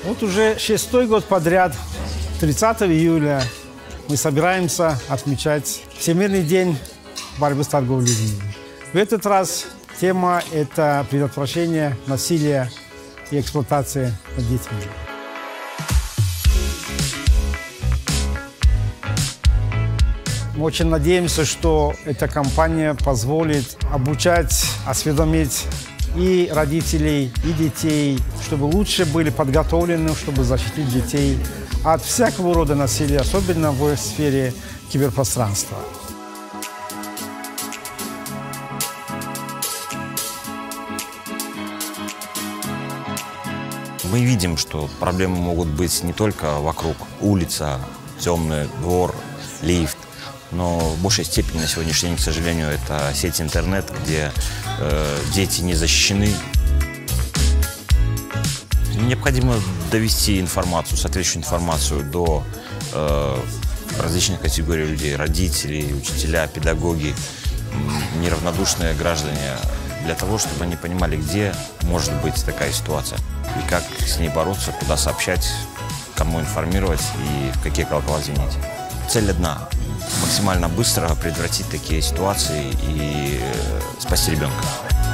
Вот уже шестой год подряд, 30 июля, мы собираемся отмечать Всемирный день борьбы с торговлей людьми. В этот раз тема – это предотвращение насилия и эксплуатации над детьми. Мы очень надеемся, что эта кампания позволит обучать, осведомить и родителей, и детей, чтобы лучше были подготовлены, чтобы защитить детей от всякого рода насилия, особенно в сфере киберпространства. Мы видим, что проблемы могут быть не только вокруг: улица, темный двор, лифт. Но в большей степени на сегодняшний день, к сожалению, это сеть интернет, где дети не защищены. Необходимо довести информацию, соответствующую информацию до различных категорий людей: родителей, учителя, педагоги, неравнодушные граждане, для того, чтобы они понимали, где может быть такая ситуация и как с ней бороться, куда сообщать, кому информировать и в какие колокола звенить. Цель одна – максимально быстро предотвратить такие ситуации и спасти ребенка.